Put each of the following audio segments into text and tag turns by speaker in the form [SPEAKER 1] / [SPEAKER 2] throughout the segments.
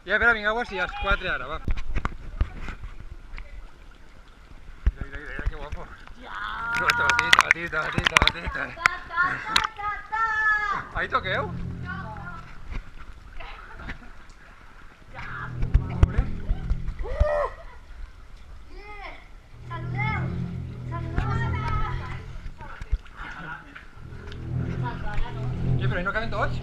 [SPEAKER 1] Ja, espera, vinga, si els 4 ara, va. Mira, que guapo. Tita. Ahí toqueu? Sí, però ahí no caben tots?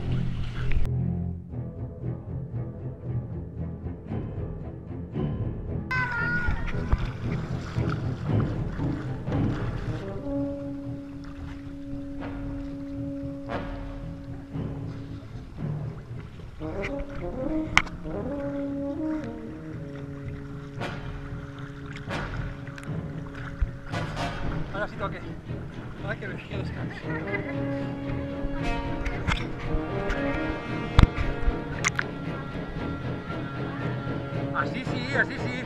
[SPEAKER 1] Ahora sí toque. Ay, que descanso. Así sí que va bien.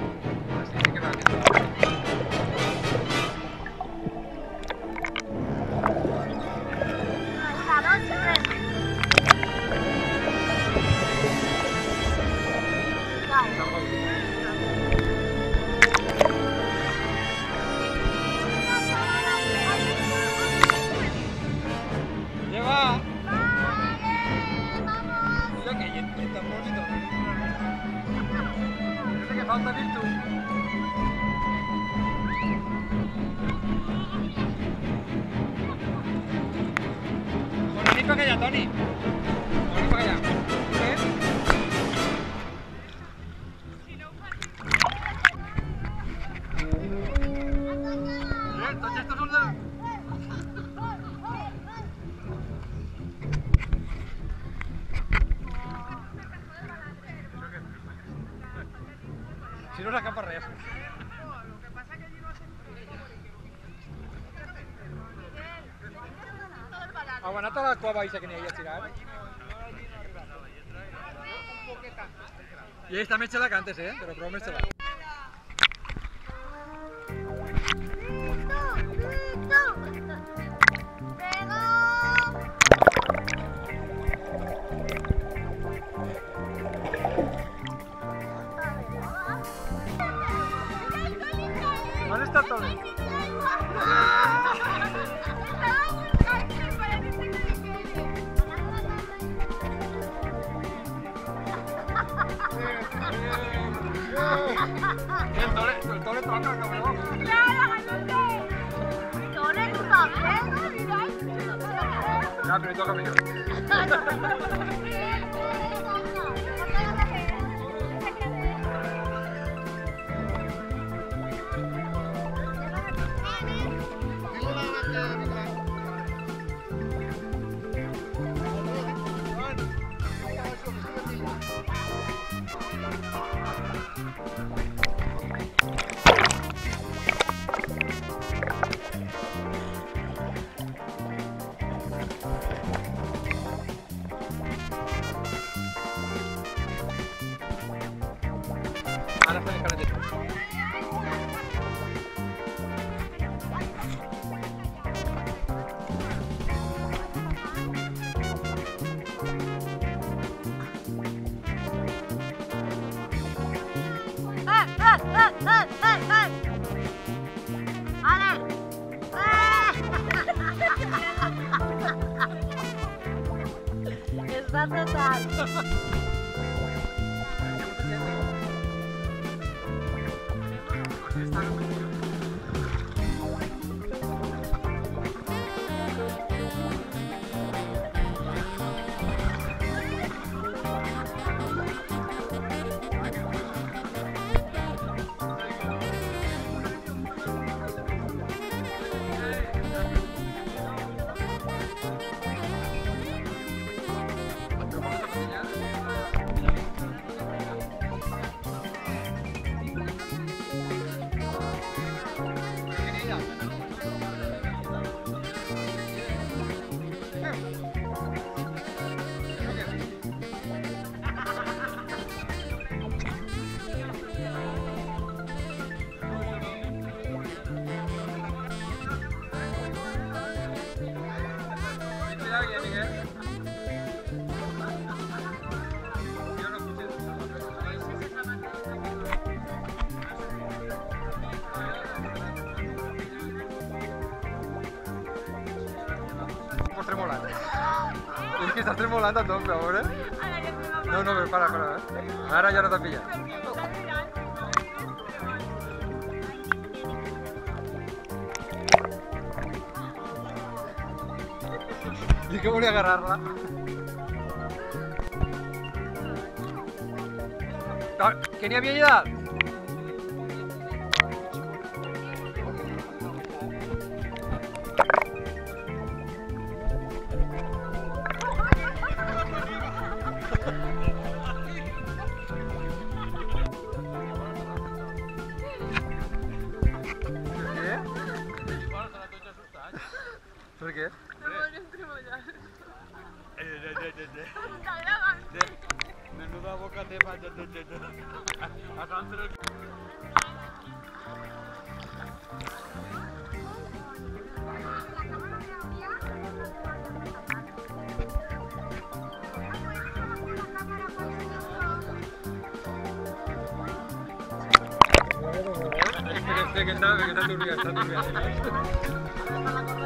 [SPEAKER 1] Lleva. Mira que tan bonito. Parece que falta virtud. Bueno, ni para allá, Toni. Ni para allá. Tots estos són del... Si no s'escapa res. Heu anat a la cova eixa que n'hi havia tirat? I ells també xela cantes, però prou més xela. On està el Toni? El Toni toca, cabrón.
[SPEAKER 2] Toni, tu també?
[SPEAKER 1] Ja, però hi toca millor. Ara fem el calendari.
[SPEAKER 2] Està total. Miguel.
[SPEAKER 1] estás tremolando a tope ahora.
[SPEAKER 2] Ahora que se va a
[SPEAKER 1] No, no, pero para. Ahora ya no te pillas.
[SPEAKER 2] porque me está mirando.
[SPEAKER 1] Y que voy a agarrarla. ¿Que ni había llegado? ¿Por qué?
[SPEAKER 2] Me voy a entremollar.
[SPEAKER 1] Menuda boca te falla. Que está turbia.